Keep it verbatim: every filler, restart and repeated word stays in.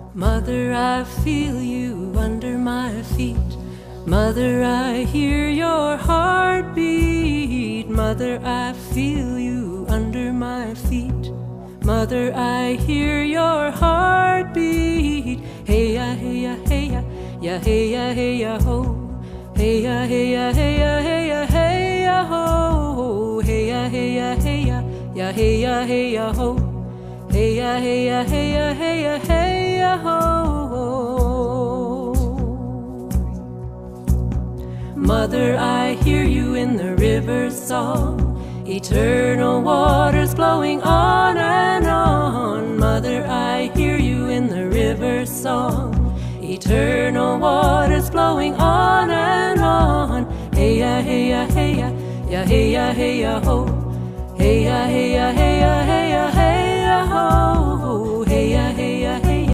Mother, I feel you under my feet. Mother, I hear your heartbeat. Mother, I feel you under my feet. Mother, I hear your heartbeat. Hey ya, hey ya, hey ya, ya hey ya, hey ya ho. Hey ya, hey ya, hey ya, hey ya, hey ya ho. Hey ya, hey ya, hey ya, ya hey ya, hey ya ho. Hey ya, hey ya, hey ya, hey ya, hey ya ho. Mother, I hear you in the river's song. Eternal waters flowing on and on. Mother, I hear you in the river's song. Eternal waters flowing on and on. Hey ya, hey ya, hey ya, ya hey ya, hey ya ho. Hey ya, hey ya, hey ya, hey ya, hey ya ho.